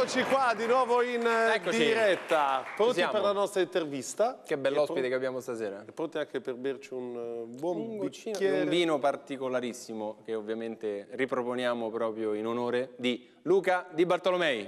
Eccoci qua di nuovo in diretta, pronti per la nostra intervista. Che bell'ospite che abbiamo stasera. E pronti anche per berci un buon goccino bicchiere di un vino particolarissimo che ovviamente riproponiamo proprio in onore di Luca Di Bartolomei.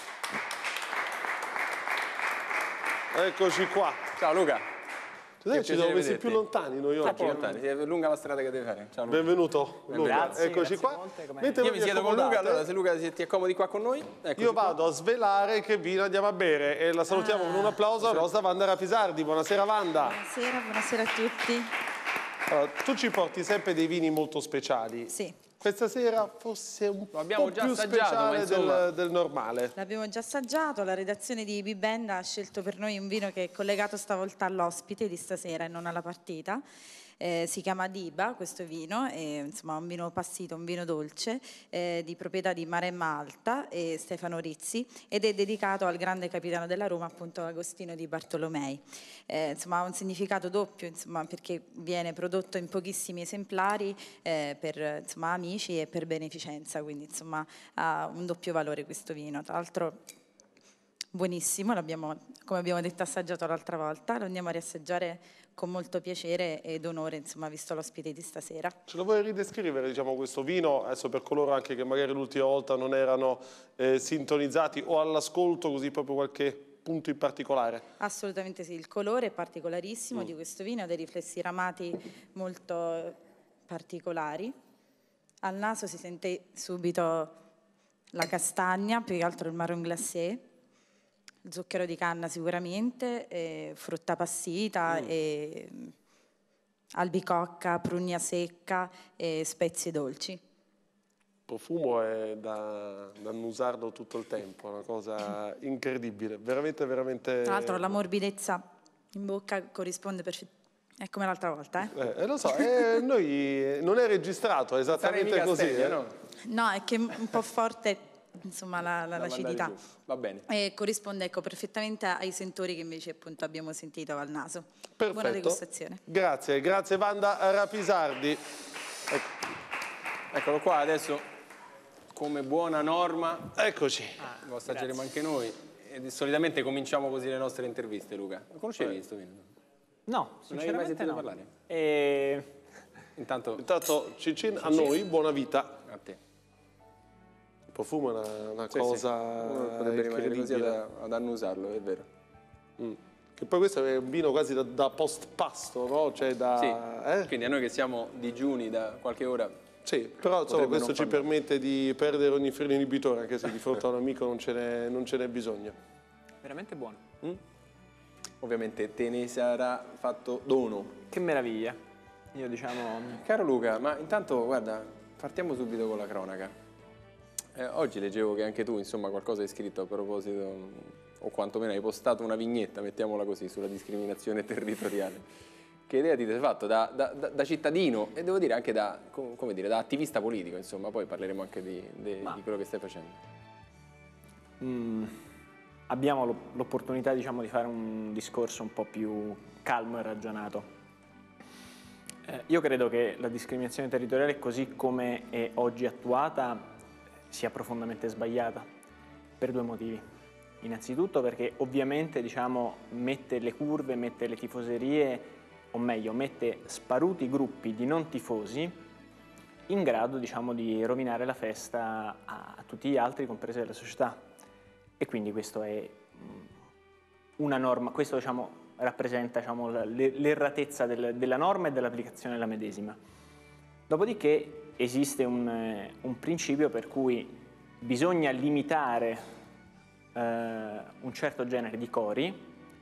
Eccoci qua. Ciao Luca. Ci siamo messi più lontani noi oggi. Troppo lontani, è lunga la strada che devi fare. Ciao Luca. Benvenuto Luca. Grazie, eccoci qua. Io mi siedo con Luca, allora se Luca ti accomodi qua con noi. Io vado a svelare che vino andiamo a bere e la salutiamo con un applauso a nostra Wanda Rapisardi. Buonasera Wanda. Buonasera a tutti. Allora, tu ci porti sempre dei vini molto speciali. Sì. Questa sera forse un po' già più assaggiato, speciale del normale. L'abbiamo già assaggiato, la redazione di Bibend ha scelto per noi un vino che è collegato stavolta all'ospite di stasera e non alla partita. Si chiama Diba questo vino, è insomma un vino passito, un vino dolce di proprietà di Maremma Alta e Stefano Rizzi ed è dedicato al grande capitano della Roma, appunto Agostino Di Bartolomei. Insomma ha un significato doppio, insomma, perché viene prodotto in pochissimi esemplari per insomma, amici e per beneficenza, quindi insomma ha un doppio valore questo vino. Tra l'altro buonissimo, come abbiamo detto assaggiato l'altra volta, lo andiamo a riassaggiare con molto piacere ed onore, insomma, visto l'ospite di stasera. Ce lo vuoi ridescrivere, diciamo, questo vino, adesso per coloro anche che magari l'ultima volta non erano sintonizzati o all'ascolto, così proprio qualche punto in particolare? Assolutamente sì, il colore è particolarissimo di questo vino, ha dei riflessi ramati molto particolari. Al naso si sente subito la castagna, più che altro il marron glacé, zucchero di canna sicuramente, frutta passita, albicocca, prugna secca e spezie dolci. Il profumo è da annusarlo tutto il tempo, è una cosa incredibile, veramente, veramente... Tra l'altro la morbidezza in bocca corrisponde perfettamente. È come l'altra volta, lo so, noi non è registrato esattamente così. No, è che è un po' forte, insomma, l'acidità. Va bene. E corrisponde, ecco, perfettamente ai sentori che invece appunto abbiamo sentito al naso. Perfetto. Buona degustazione. Grazie Wanda Rapisardi. Eccolo qua, adesso come buona norma. Eccoci. Lo assaggeremo anche noi. E solitamente cominciamo così le nostre interviste, Luca. Lo conoscevi questo vino? No, non avevi mai sentito parlare? Intanto Cincin, a noi, buona vita. A te. Il profumo è una cosa potrebbe rimanere così ad annusarlo, è vero. Che poi questo è un vino quasi da post pasto, no? Cioè sì, quindi a noi che siamo digiuni da qualche ora. Sì, però insomma, questo ci permette di perdere ogni freno inibitore, anche se di fronte a un amico non ce n'è bisogno. Veramente buono. Ovviamente te ne sarà fatto dono. Che meraviglia. Io diciamo... Caro Luca, ma intanto guarda, partiamo subito con la cronaca. Oggi leggevo che anche tu, insomma, qualcosa hai scritto a proposito, o quantomeno hai postato una vignetta, mettiamola così, sulla discriminazione territoriale. Che idea ti sei fatto da cittadino e devo dire anche da attivista politico, insomma, poi parleremo anche di quello che stai facendo. Abbiamo l'opportunità, diciamo, di fare un discorso un po' più calmo e ragionato. Io credo che la discriminazione territoriale, così come è oggi attuata, sia profondamente sbagliata per due motivi. Innanzitutto perché ovviamente, diciamo, mette le curve, mette le tifoserie, o meglio, mette sparuti gruppi di non tifosi in grado, diciamo, di rovinare la festa a tutti gli altri, comprese la società. E quindi questo è una norma, questo, diciamo, rappresenta, diciamo, l'erratezza della norma e dell'applicazione della medesima. Dopodiché esiste un principio per cui bisogna limitare un certo genere di cori,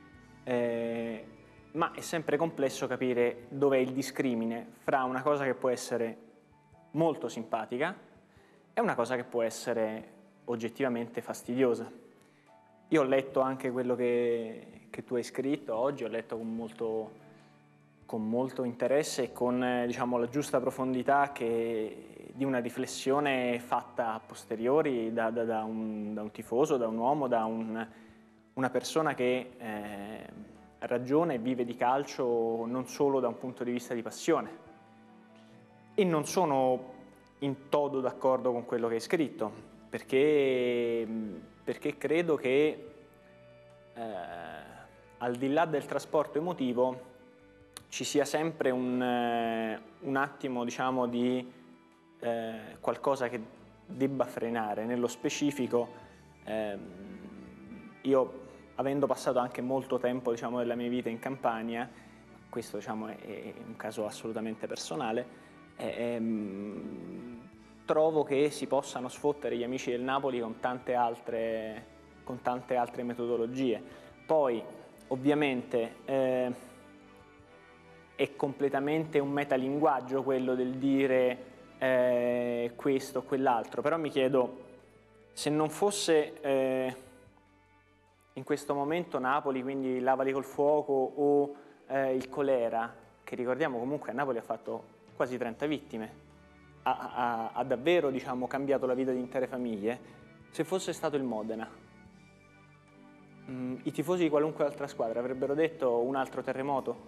ma è sempre complesso capire dov'è il discrimine fra una cosa che può essere molto simpatica e una cosa che può essere oggettivamente fastidiosa. Io ho letto anche quello che tu hai scritto oggi, ho letto con molto interesse e con, diciamo, la giusta profondità di una riflessione fatta a posteriori da un tifoso, da un uomo, da una persona che ragiona e vive di calcio non solo da un punto di vista di passione. E non sono in toto d'accordo con quello che hai scritto, perché perché credo che al di là del trasporto emotivo ci sia sempre un attimo, diciamo, di qualcosa che debba frenare. Nello specifico, io, avendo passato anche molto tempo, diciamo, della mia vita in Campania, questo, diciamo, è un caso assolutamente personale, trovo che si possano sfottere gli amici del Napoli con tante altre metodologie. Poi, ovviamente, è completamente un metalinguaggio quello del dire questo o quell'altro, però mi chiedo, se non fosse in questo momento Napoli, quindi Lavali col fuoco o il colera, che ricordiamo comunque a Napoli ha fatto quasi 30 vittime, ha davvero, diciamo, cambiato la vita di intere famiglie, se fosse stato il Modena, i tifosi di qualunque altra squadra avrebbero detto un altro terremoto?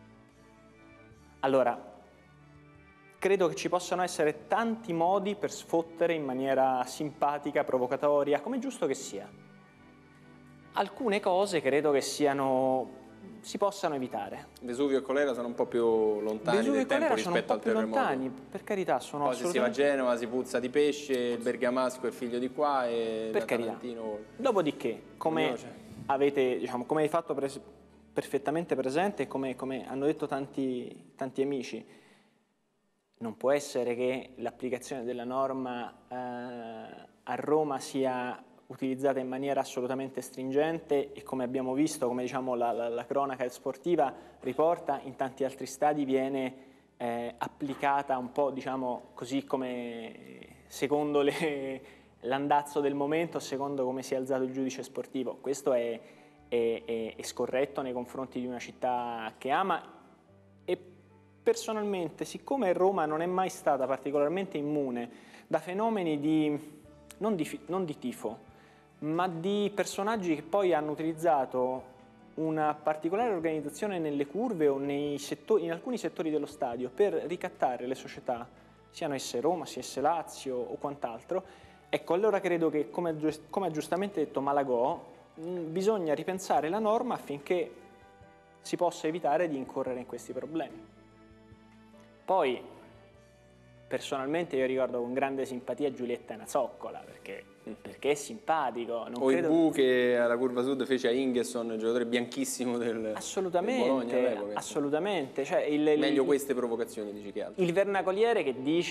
Allora, credo che ci possano essere tanti modi per sfottere in maniera simpatica, provocatoria, come è giusto che sia. Alcune cose credo che si possano evitare. Vesuvio e Colera sono un po' più lontani Vesuvio nel e Colera tempo sono un rispetto po' al più terremoto. lontani, per carità, sono Poi se si va a assolutamente... Genova si puzza di pesce, il bergamasco è figlio di qua e Per carità. l'Atalantino... Dopodiché, come avete, diciamo, come hai fatto perfettamente presente e come hanno detto tanti amici, non può essere che l'applicazione della norma a Roma sia utilizzata in maniera assolutamente stringente e, come abbiamo visto, come, diciamo, la cronaca sportiva riporta, in tanti altri stadi viene applicata un po', diciamo, così come secondo l'andazzo del momento, secondo come si è alzato il giudice sportivo. Questo è scorretto nei confronti di una città che ama, e personalmente, siccome Roma non è mai stata particolarmente immune da fenomeni non di tifo, ma di personaggi che poi hanno utilizzato una particolare organizzazione nelle curve o in alcuni settori dello stadio per ricattare le società, siano esse Roma, sia esse Lazio o quant'altro, ecco, allora credo che, come ha giustamente detto Malagò, bisogna ripensare la norma affinché si possa evitare di incorrere in questi problemi. Poi, personalmente, io ricordo con grande simpatia Giulietta Nazoccola, perché è simpatico. Non o credo... il Bu che alla Curva Sud fece a Ingesson, il giocatore bianchissimo del Bologna all'epoca. Assolutamente. Cioè, meglio queste provocazioni, dici, che altro. Il vernacoliere che dice,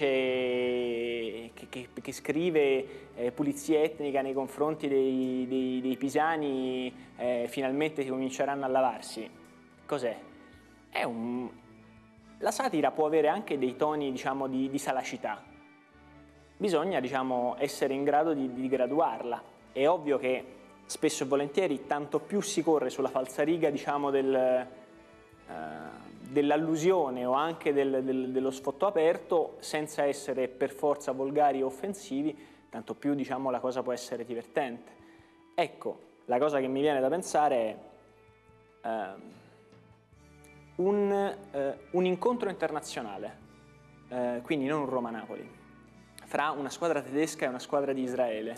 che scrive pulizia etnica nei confronti dei pisani, finalmente si cominceranno a lavarsi. Cos'è? La satira può avere anche dei toni, diciamo, di salacità. Bisogna, diciamo, essere in grado di graduarla. È ovvio che spesso e volentieri tanto più si corre sulla falsariga, diciamo, dell'allusione o anche dello sfotto aperto, senza essere per forza volgari o offensivi, tanto più, diciamo, la cosa può essere divertente. Ecco, la cosa che mi viene da pensare è un incontro internazionale, quindi non un Roma-Napoli, fra una squadra tedesca e una squadra di Israele.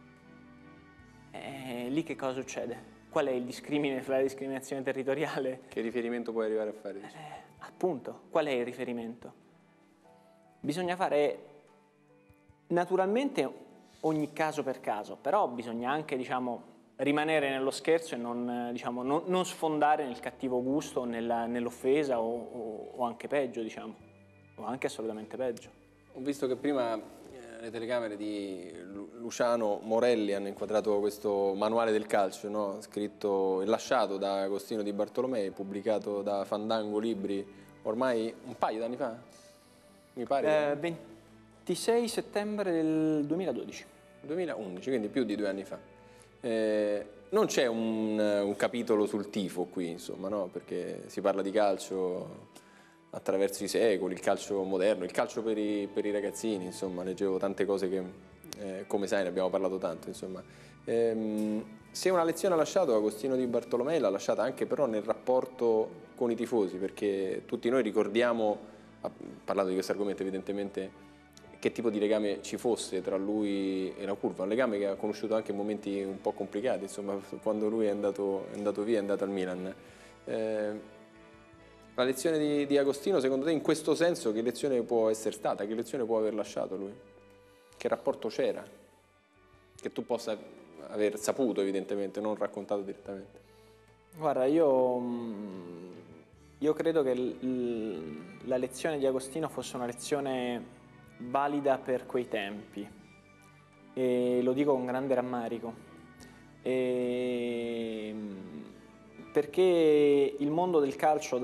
Lì che cosa succede? Qual è il discrimine fra la discriminazione territoriale? Che riferimento puoi arrivare a fare? Appunto, qual è il riferimento? Bisogna fare naturalmente ogni caso per caso, però bisogna anche, diciamo, rimanere nello scherzo e non sfondare nel cattivo gusto, nell'offesa o anche peggio, diciamo, o anche assolutamente peggio. Ho visto che prima le telecamere di Luciano Morelli hanno inquadrato questo manuale del calcio, no? Scritto e lasciato da Agostino Di Bartolomei, pubblicato da Fandango Libri ormai un paio d'anni fa, mi pare. 26 settembre del 2012. 2011, quindi più di 2 anni fa. Non c'è un capitolo sul tifo qui, insomma, no? Perché si parla di calcio attraverso i secoli, il calcio moderno, il calcio per i ragazzini, insomma, leggevo tante cose che, come sai, ne abbiamo parlato tanto, insomma. Se una lezione ha lasciato Agostino Di Bartolomei, l'ha lasciata anche però nel rapporto con i tifosi, perché tutti noi ricordiamo, parlando di questo argomento evidentemente, che tipo di legame ci fosse tra lui e la curva, un legame che ha conosciuto anche in momenti un po' complicati, insomma, quando lui è andato via, è andato al Milan. La lezione di Agostino, secondo te, in questo senso, che lezione può essere stata? Che lezione può aver lasciato lui? Che rapporto c'era? Che tu possa aver saputo, evidentemente, non raccontato direttamente. Guarda, io credo che la lezione di Agostino fosse una lezione valida per quei tempi, e lo dico con grande rammarico, perché il mondo del calcio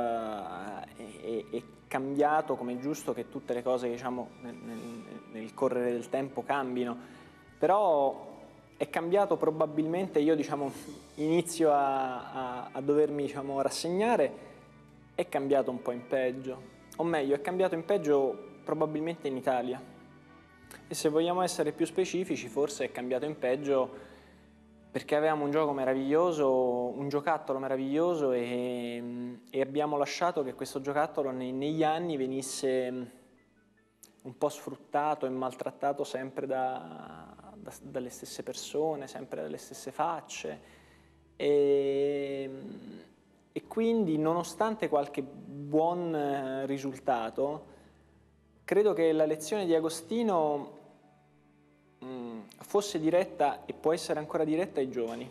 è cambiato, come è giusto che tutte le cose, diciamo, nel correre del tempo cambino, però è cambiato probabilmente, io diciamo inizio a dovermi, diciamo, rassegnare, è cambiato un po' in peggio, o meglio è cambiato in peggio probabilmente in Italia, e se vogliamo essere più specifici forse è cambiato in peggio perché avevamo un gioco meraviglioso, un giocattolo meraviglioso, e abbiamo lasciato che questo giocattolo negli anni venisse un po' sfruttato e maltrattato sempre dalle stesse persone, sempre dalle stesse facce, e quindi nonostante qualche buon risultato, credo che la lezione di Agostino fosse diretta, e può essere ancora diretta, ai giovani,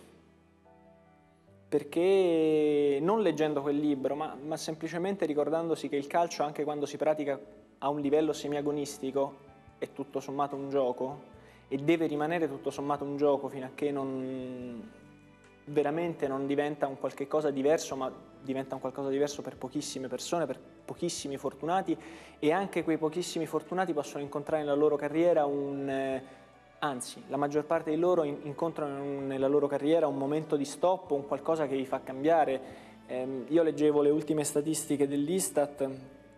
perché non leggendo quel libro, ma semplicemente ricordandosi che il calcio, anche quando si pratica a un livello semiagonistico, è tutto sommato un gioco, e deve rimanere tutto sommato un gioco fino a che veramente non diventa un qualche cosa diverso, ma diventa un qualcosa diverso per pochissime persone, per pochissimi fortunati, e anche quei pochissimi fortunati possono incontrare nella loro carriera anzi, la maggior parte di loro incontrano nella loro carriera un momento di stop, un qualcosa che vi fa cambiare. Io leggevo le ultime statistiche dell'Istat.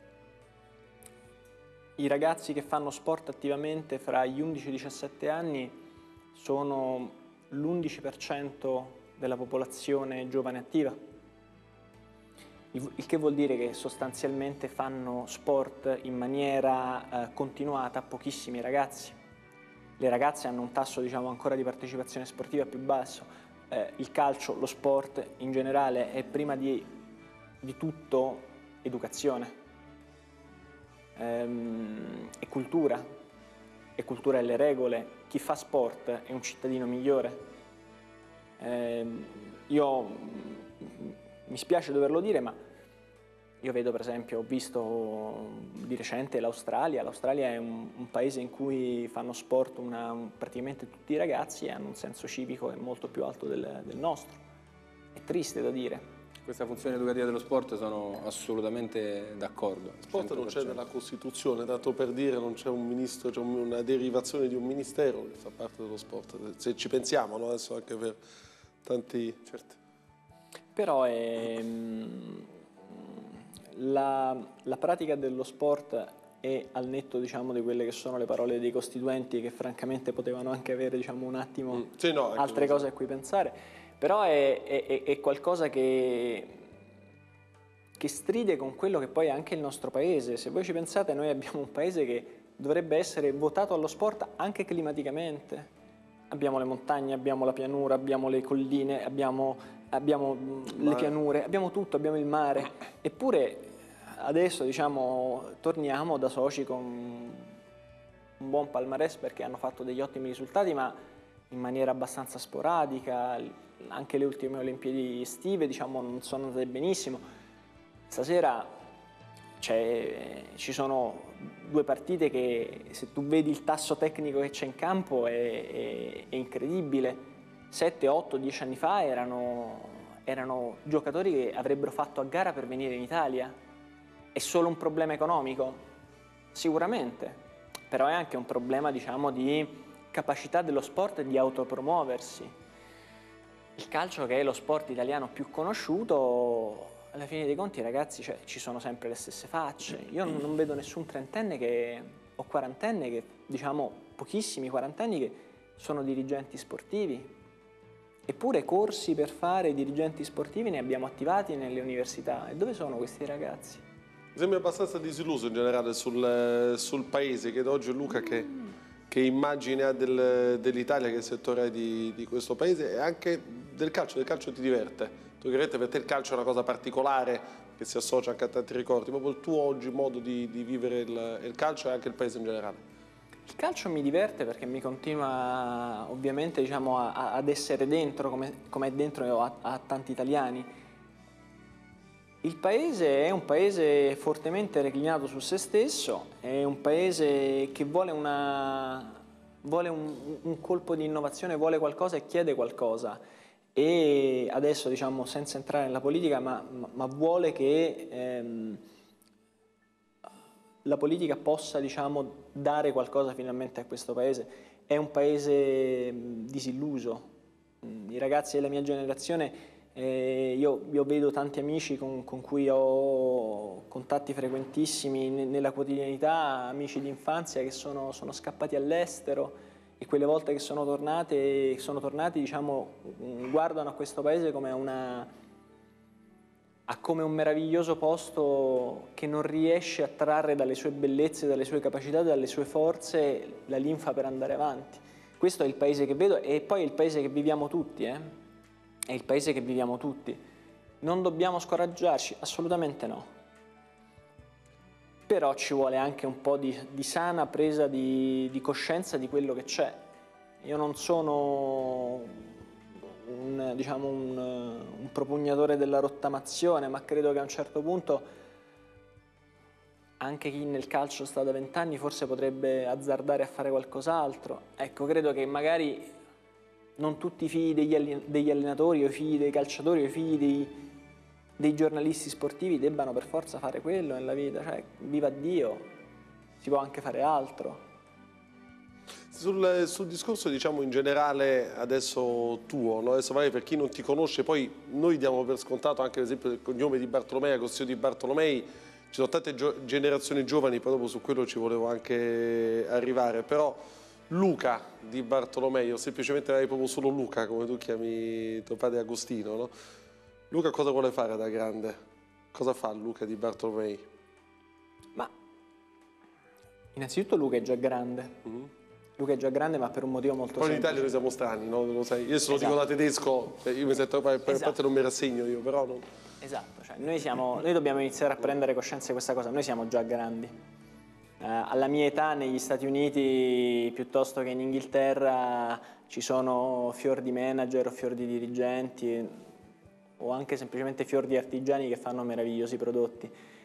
I ragazzi che fanno sport attivamente fra gli 11 e i 17 anni sono l'11% della popolazione giovane attiva, il che vuol dire che sostanzialmente fanno sport in maniera continuata pochissimi ragazzi. Le ragazze hanno un tasso, diciamo, ancora di partecipazione sportiva più basso. Il calcio, lo sport in generale, è prima di tutto educazione, è cultura delle regole. Chi fa sport è un cittadino migliore. Io mi spiace doverlo dire, ma io vedo, per esempio, ho visto di recente l'Australia. L'Australia è un paese in cui fanno sport praticamente tutti i ragazzi, e hanno un senso civico molto più alto del nostro. È triste da dire. Questa funzione educativa dello sport sono assolutamente d'accordo. Lo sport non c'è nella Costituzione, dato per dire, non c'è un ministro, c'è una derivazione di un ministero che fa parte dello sport. Se ci pensiamo, no? Adesso anche per tanti... Certo. Però la pratica dello sport è al netto, diciamo, di quelle che sono le parole dei costituenti, che francamente potevano anche avere, diciamo, un attimo sì, no, altre cose a cui pensare, però è qualcosa che stride con quello che poi è anche il nostro paese. Se voi ci pensate, noi abbiamo un paese che dovrebbe essere votato allo sport anche climaticamente. Abbiamo le montagne, abbiamo la pianura, abbiamo le colline, abbiamo le pianure, abbiamo tutto, abbiamo il mare. Eppure adesso, diciamo, torniamo da soci con un buon palmarès, perché hanno fatto degli ottimi risultati, ma in maniera abbastanza sporadica. Anche le ultime Olimpiadi estive, diciamo, non sono andate benissimo. Stasera ci sono due partite che, se tu vedi il tasso tecnico che c'è in campo, è incredibile. 7, 8, 10 anni fa erano giocatori che avrebbero fatto a gara per venire in Italia. È solo un problema economico? Sicuramente, però è anche un problema, diciamo, di capacità dello sport di autopromuoversi. Il calcio, che è lo sport italiano più conosciuto, alla fine dei conti, ragazzi, ci sono sempre le stesse facce. Io non vedo nessun trentenne o quarantenne che, diciamo, pochissimi quarantenni che sono dirigenti sportivi. Eppure corsi per fare dirigenti sportivi ne abbiamo attivati nelle università. E dove sono questi ragazzi? Mi sembra abbastanza disilluso in generale sul paese. Chiedo oggi a Luca che immagine ha dell'Italia, che è il settore di questo paese, e anche del calcio. Del calcio ti diverte? Tu chiaramente per te il calcio è una cosa particolare che si associa anche a tanti ricordi, proprio il tuo oggi modo di vivere il calcio e anche il paese in generale. Il calcio mi diverte perché mi continua ovviamente, diciamo, ad essere dentro come è dentro a tanti italiani. Il paese è un paese fortemente reclinato su se stesso, è un paese che vuole un colpo di innovazione, vuole qualcosa e chiede qualcosa. E adesso, diciamo, senza entrare nella politica, ma vuole che la politica possa, diciamo, dare qualcosa finalmente a questo paese. È un paese disilluso. I ragazzi della mia generazione, io vedo tanti amici con cui ho contatti frequentissimi nella quotidianità, amici di infanzia che sono scappati all'estero, e quelle volte che sono tornati, diciamo, guardano a questo paese come come un meraviglioso posto che non riesce a trarre dalle sue bellezze, dalle sue capacità, dalle sue forze la linfa per andare avanti. Questo è il paese che vedo, e poi è il paese che viviamo tutti, È il paese che viviamo tutti. Non dobbiamo scoraggiarci, assolutamente no. Però ci vuole anche un po' di sana presa di coscienza di quello che c'è. Io non sono un propugnatore della rottamazione, ma credo che a un certo punto anche chi nel calcio sta da 20 anni forse potrebbe azzardare a fare qualcos'altro. Ecco, credo che magari non tutti i figli degli allenatori, o i figli dei calciatori, o i figli dei giornalisti sportivi debbano per forza fare quello nella vita. Cioè, viva Dio, si può anche fare altro. Sul discorso, diciamo, in generale adesso tuo, no? Adesso magari per chi non ti conosce, poi noi diamo per scontato anche ad esempio il cognome di Bartolomei, Agostino Di Bartolomei, ci sono tante generazioni giovani, poi dopo su quello ci volevo anche arrivare, però Luca Di Bartolomei, o semplicemente proprio solo Luca, come tu chiami tuo padre Agostino, no? Luca cosa vuole fare da grande? Cosa fa Luca Di Bartolomei? Ma innanzitutto Luca è già grande. Luca è già grande, ma per un motivo molto semplice. Poi in Italia noi siamo strani, no? Lo sai. Io se lo dico da tedesco, io mi sento, per parte non mi rassegno io, però non... Esatto, cioè noi dobbiamo iniziare a prendere coscienza di questa cosa, noi siamo già grandi. Alla mia età negli Stati Uniti, piuttosto che in Inghilterra, ci sono fior di manager o fior di dirigenti, o anche semplicemente fior di artigiani che fanno meravigliosi prodotti.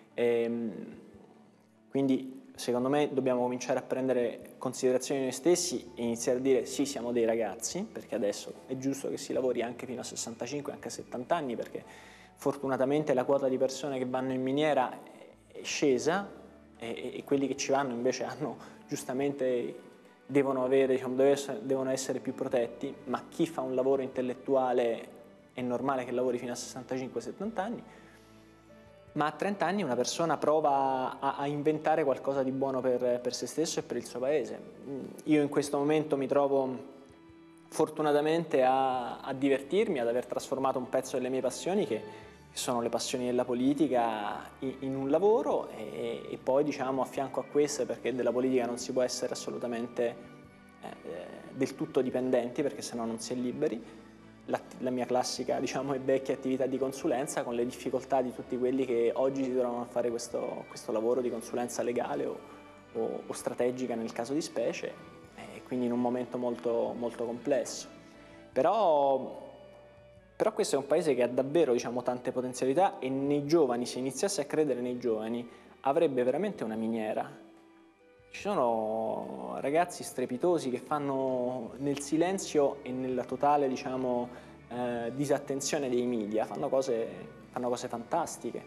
Quindi secondo me dobbiamo cominciare a prendere considerazione di noi stessi e iniziare a dire sì, siamo dei ragazzi, perché adesso è giusto che si lavori anche fino a 65, anche a 70 anni, perché fortunatamente la quota di persone che vanno in miniera è scesa, e quelli che ci vanno invece giustamente devono avere, diciamo, devono essere più protetti, ma chi fa un lavoro intellettuale è normale che lavori fino a 65-70 anni. Ma a 30 anni una persona prova a inventare qualcosa di buono per se stesso e per il suo paese. Io in questo momento mi trovo fortunatamente a divertirmi, ad aver trasformato un pezzo delle mie passioni, che sono le passioni della politica, in un lavoro, e poi, diciamo, a fianco a queste, perché della politica non si può essere assolutamente del tutto dipendenti, perché sennò non si è liberi. La mia classica, diciamo, e vecchia attività di consulenza, con le difficoltà di tutti quelli che oggi si trovano a fare questo lavoro di consulenza legale o strategica nel caso di specie, e quindi in un momento molto, molto complesso. Però questo è un paese che ha davvero, diciamo, tante potenzialità, e nei giovani, se iniziasse a credere nei giovani, avrebbe veramente una miniera. Ci sono ragazzi strepitosi che fanno nel silenzio e nella totale, diciamo, disattenzione dei media, fanno cose fantastiche.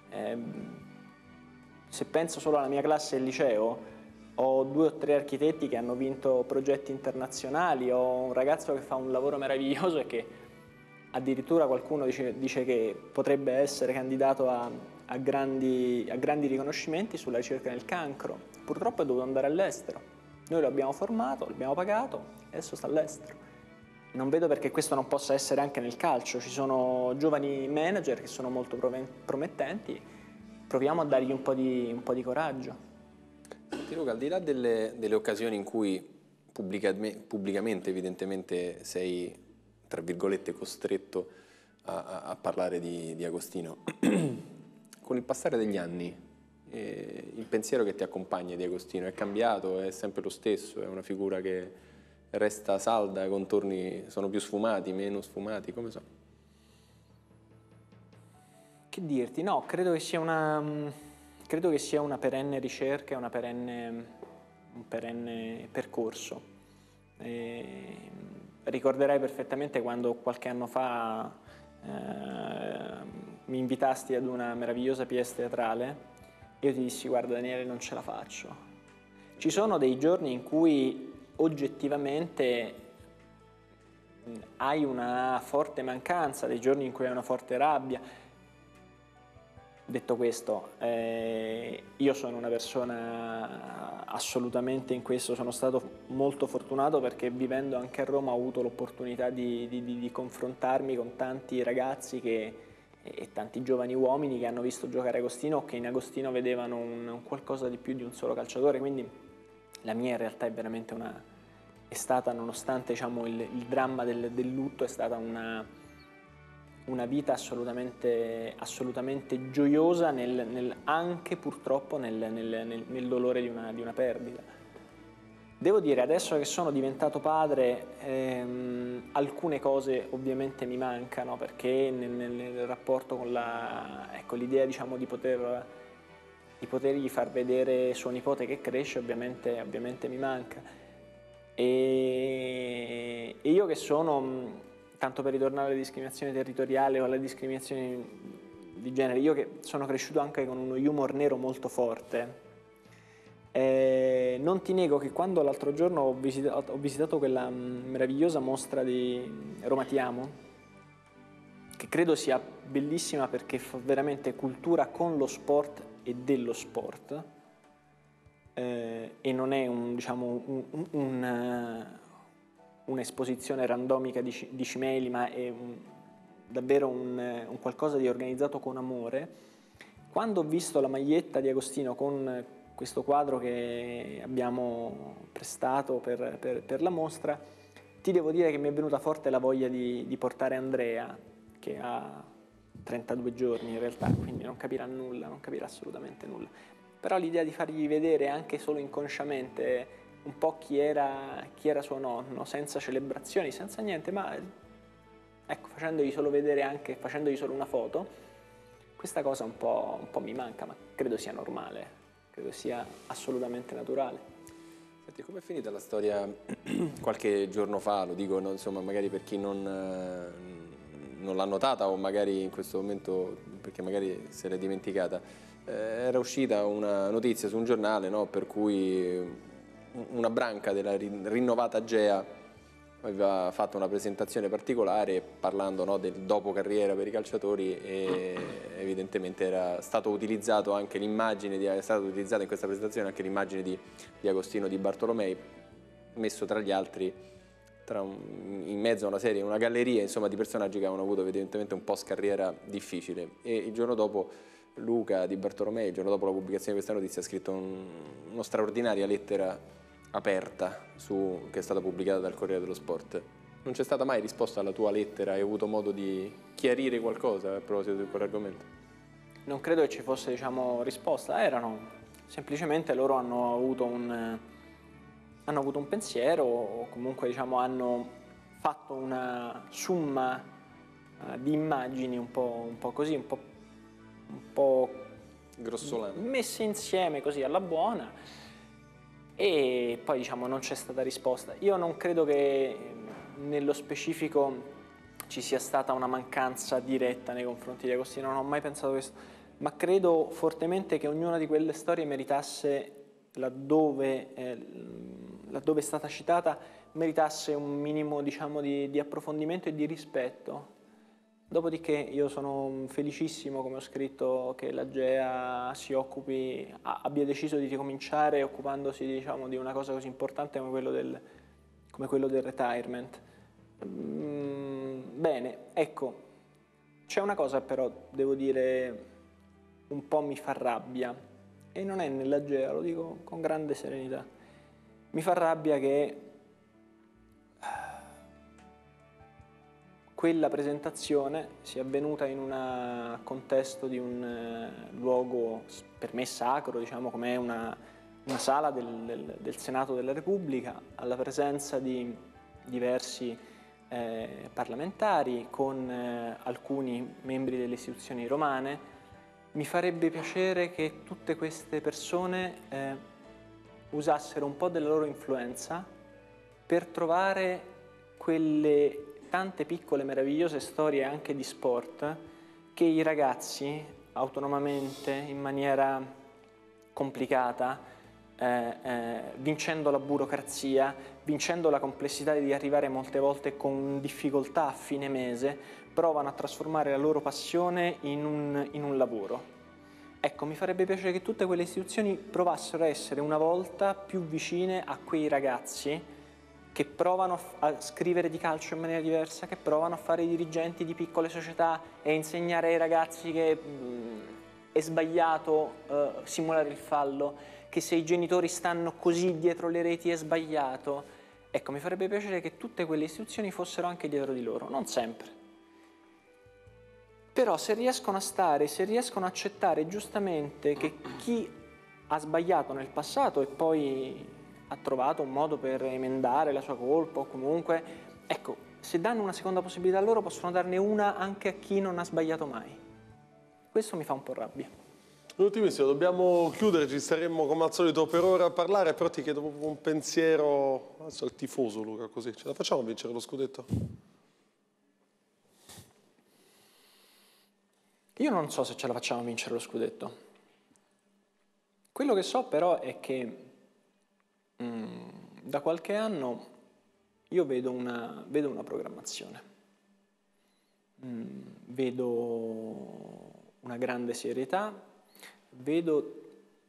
Se penso solo alla mia classe del liceo, ho 2 o 3 architetti che hanno vinto progetti internazionali, ho un ragazzo che fa un lavoro meraviglioso e che addirittura qualcuno dice che potrebbe essere candidato a grandi riconoscimenti sulla ricerca del cancro. Purtroppo è dovuto andare all'estero. Noi lo abbiamo formato, l'abbiamo pagato e adesso sta all'estero. Non vedo perché questo non possa essere anche nel calcio. Ci sono giovani manager che sono molto promettenti proviamo a dargli un po' di coraggio. Senti Luca, al di là delle occasioni in cui pubblicamente evidentemente sei, tra virgolette, costretto a parlare di Agostino, con il passare degli anni il pensiero che ti accompagna di Agostino è cambiato, è sempre lo stesso, è una figura che resta salda, i contorni sono più sfumati, meno sfumati, come so? Che dirti? No, credo che sia una perenne ricerca, un perenne percorso. Ricorderai perfettamente quando qualche anno fa mi invitasti ad una meravigliosa pièce teatrale e io ti dissi: guarda Daniele, non ce la faccio. Ci sono dei giorni in cui oggettivamente hai una forte mancanza, dei giorni in cui hai una forte rabbia. Detto questo, io sono una persona assolutamente in questo, sono stato molto fortunato perché vivendo anche a Roma ho avuto l'opportunità di confrontarmi con tanti ragazzi e tanti giovani uomini che hanno visto giocare Agostino o che in Agostino vedevano un qualcosa di più di un solo calciatore, quindi la mia in realtà è stata, nonostante diciamo, il dramma del lutto, è stata una vita assolutamente gioiosa anche purtroppo nel dolore di una perdita. Devo dire, adesso che sono diventato padre, alcune cose ovviamente mi mancano, perché nel rapporto con l'idea diciamo, di potergli far vedere suo nipote che cresce, ovviamente mi manca. E io che sono, tanto per ritornare alla discriminazione territoriale o alla discriminazione di genere, io che sono cresciuto anche con uno humor nero molto forte, non ti nego che quando l'altro giorno ho visitato quella meravigliosa mostra di Roma Ti Amo, che credo sia bellissima perché fa veramente cultura con lo sport e dello sport, e non è un'esposizione randomica di cimeli, ma è davvero un qualcosa di organizzato con amore. Quando ho visto la maglietta di Agostino con questo quadro che abbiamo prestato per la mostra, ti devo dire che mi è venuta forte la voglia di portare Andrea, che ha 32 giorni in realtà, quindi non capirà nulla, non capirà assolutamente nulla. Però l'idea di fargli vedere anche solo inconsciamente un po' chi era suo nonno, senza celebrazioni, senza niente, ma ecco, facendogli solo vedere, anche facendogli solo una foto, questa cosa un po' mi manca, ma credo sia normale, credo sia assolutamente naturale. Senti, com'è finita la storia qualche giorno fa, lo dico, no, insomma, magari per chi non l'ha notata o magari in questo momento, perché magari se l'è dimenticata, era uscita una notizia su un giornale, no, per cui una branca della rinnovata Agea aveva fatto una presentazione particolare parlando, no, del dopo carriera per i calciatori, e evidentemente era stato utilizzato anche l'immagine è stata utilizzata in questa presentazione anche l'immagine di Agostino Di Bartolomei, messo tra gli altri in mezzo a una serie, una galleria insomma di personaggi che avevano avuto evidentemente un post carriera difficile. E il giorno dopo Luca Di Bartolomei, il giorno dopo la pubblicazione di questa notizia, ha scritto una straordinaria lettera aperta che è stata pubblicata dal Corriere dello Sport. Non c'è stata mai risposta alla tua lettera? Hai avuto modo di chiarire qualcosa a proposito di quell'argomento? Non credo che ci fosse, diciamo, risposta, semplicemente loro hanno avuto un pensiero, o comunque diciamo hanno fatto una summa di immagini un po' così, un po' grossolane, messe insieme così alla buona, e poi diciamo non c'è stata risposta. Io non credo che nello specifico ci sia stata una mancanza diretta nei confronti di Agostino, non ho mai pensato questo, ma credo fortemente che ognuna di quelle storie meritasse, laddove è stata citata, meritasse un minimo, diciamo, di approfondimento e di rispetto. Dopodiché io sono felicissimo, come ho scritto, che l'Agea abbia deciso di ricominciare occupandosi, diciamo, di una cosa così importante come quello del retirement. Bene, ecco, c'è una cosa però, devo dire, un po' mi fa rabbia, e non è nell'agera, lo dico con grande serenità, mi fa rabbia che quella presentazione sia avvenuta in un contesto di un luogo per me sacro, diciamo, come una sala del Senato della Repubblica, alla presenza di diversi parlamentari, con alcuni membri delle istituzioni romane. Mi farebbe piacere che tutte queste persone usassero un po' della loro influenza per trovare quelle tante piccole meravigliose storie anche di sport che i ragazzi autonomamente, in maniera complicata, vincendo la burocrazia, vincendo la complessità di arrivare molte volte con difficoltà a fine mese, provano a trasformare la loro passione in un lavoro. Ecco, mi farebbe piacere che tutte quelle istituzioni provassero a essere una volta più vicine a quei ragazzi che provano a scrivere di calcio in maniera diversa, che provano a fare i dirigenti di piccole società e insegnare ai ragazzi che è sbagliato simulare il fallo, che se i genitori stanno così dietro le reti è sbagliato. Ecco, mi farebbe piacere che tutte quelle istituzioni fossero anche dietro di loro, non sempre. Però se riescono a stare, se riescono a accettare giustamente che chi ha sbagliato nel passato e poi ha trovato un modo per emendare la sua colpa o comunque, ecco, se danno una seconda possibilità a loro possono darne una anche a chi non ha sbagliato mai. Questo mi fa un po' rabbia. Ultimissimo, dobbiamo chiudere, ci staremmo come al solito per ora a parlare, però ti chiedo proprio un pensiero, adesso al tifoso Luca, così, ce la facciamo a vincere lo scudetto? Io non so se ce la facciamo a vincere lo scudetto. Quello che so però è che da qualche anno io vedo una programmazione, vedo una grande serietà, vedo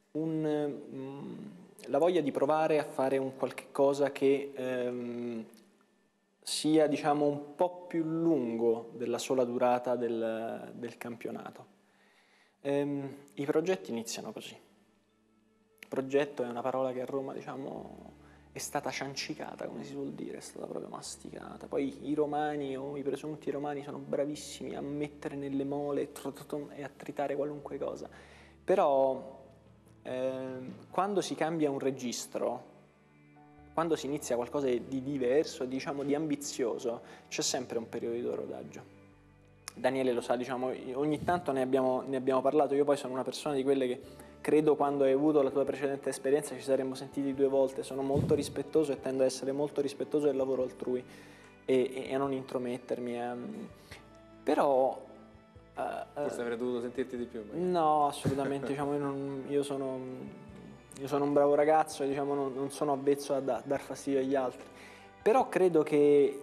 la voglia di provare a fare un qualche cosa che sia, diciamo, un po' più lungo della sola durata del campionato. I progetti iniziano così. Progetto è una parola che a Roma, diciamo, è stata ciancicata, come si suol dire, è stata proprio masticata. Poi i romani o i presunti romani sono bravissimi a mettere nelle mole e a tritare qualunque cosa. Però quando si cambia un registro, quando si inizia qualcosa di diverso, diciamo di ambizioso, c'è sempre un periodo di rodaggio. Daniele lo sa, diciamo, ogni tanto ne abbiamo parlato. Io poi sono una persona di quelle che credo, quando hai avuto la tua precedente esperienza, ci saremmo sentiti 2 volte. Sono molto rispettoso e tendo ad essere molto rispettoso del lavoro altrui e a non intromettermi. Però forse avrei dovuto sentirti di più. No, assolutamente. Diciamo, io sono un bravo ragazzo e, diciamo, non sono avvezzo a dar fastidio agli altri. Però credo che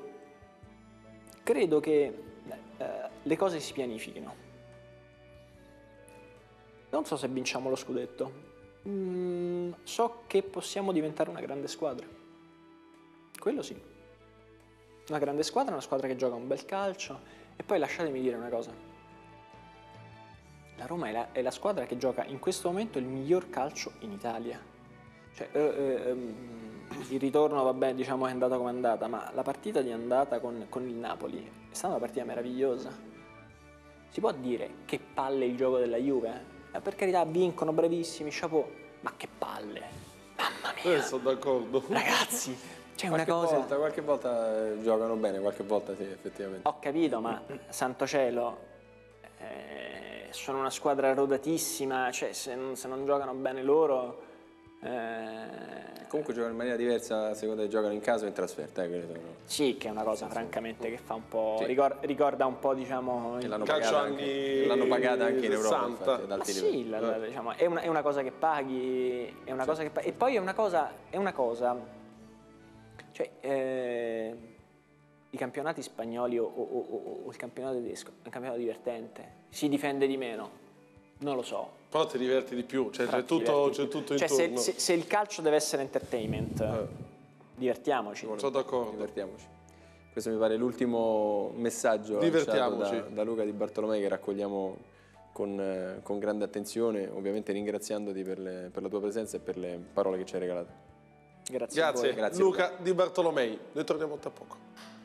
le cose si pianifichino. Non so se vinciamo lo scudetto, so che possiamo diventare una grande squadra, quello sì. Una grande squadra, una squadra che gioca un bel calcio. E poi lasciatemi dire una cosa: la Roma è la squadra che gioca in questo momento il miglior calcio in Italia. Cioè, il ritorno, vabbè, diciamo, è andata come è andata, ma la partita di andata con il Napoli è stata una partita meravigliosa. Si può dire che palle il gioco della Juve? Per carità, vincono, bravissimi, chapeau, ma che palle, mamma mia. Sono d'accordo. Ragazzi, c'è una cosa... cosa... Qualche volta giocano bene, qualche volta sì, effettivamente. Ho capito, ma santo cielo, sono una squadra rodatissima, cioè se non giocano bene loro... Comunque giocano in maniera diversa a seconda che giocano in casa o in trasferta, credo. Sì, che è una cosa francamente che fa un po'... Sì. Ricorda un po', diciamo... L'hanno pagata anche in Europa, infatti, ad alti livelli. Sì, diciamo, è una cosa che paghi, è una cosa che paghi. E poi è una cosa... Cioè, i campionati spagnoli o il campionato tedesco è un campionato divertente, si difende di meno. Non lo so. Però ti diverti di più, cioè c'è tutto intorno. Se il calcio deve essere entertainment, divertiamoci. Sono d'accordo. Divertiamoci. Questo mi pare l'ultimo messaggio lanciato da Luca Di Bartolomei, che raccogliamo con grande attenzione, ovviamente ringraziandoti per la tua presenza e per le parole che ci hai regalato. Grazie a voi. Grazie Luca Di Bartolomei, noi torniamo tra poco.